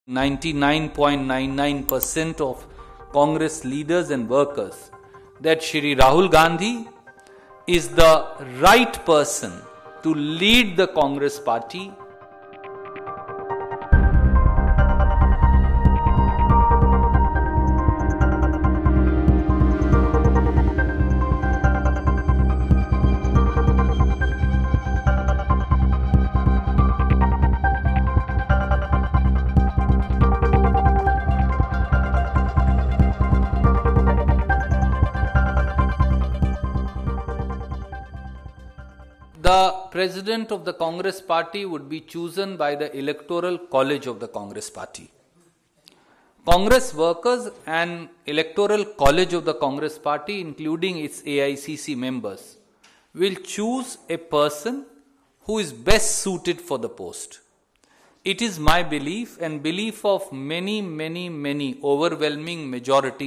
99.99% of Congress leaders and workers that Shri Rahul Gandhi is the right person to lead the Congress party. The president of the Congress party would be chosen by the electoral college of the Congress party. Congress workers and electoral college of the Congress party, including its AICC members, will choose a person who is best suited for the post. It is my belief and belief of many overwhelming majority,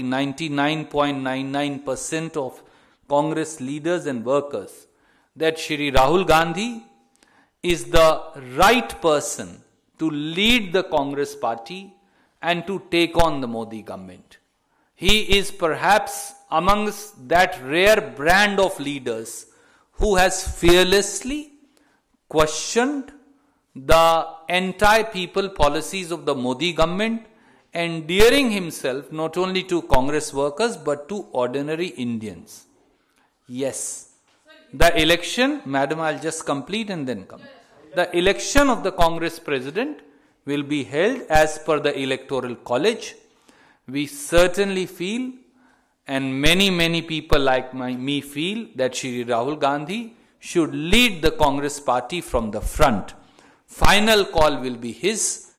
99.99% of Congress leaders and workers, that Shri Rahul Gandhi is the right person to lead the Congress party and to take on the Modi government. He is perhaps amongst that rare brand of leaders who has fearlessly questioned the anti-people policies of the Modi government, endearing himself not only to Congress workers but to ordinary Indians. Yes. The election, madam, I'll just complete and then come. The election of the Congress president will be held as per the electoral college. We certainly feel, and many people like me feel, that Shri Rahul Gandhi should lead the Congress party from the front. Final call will be his.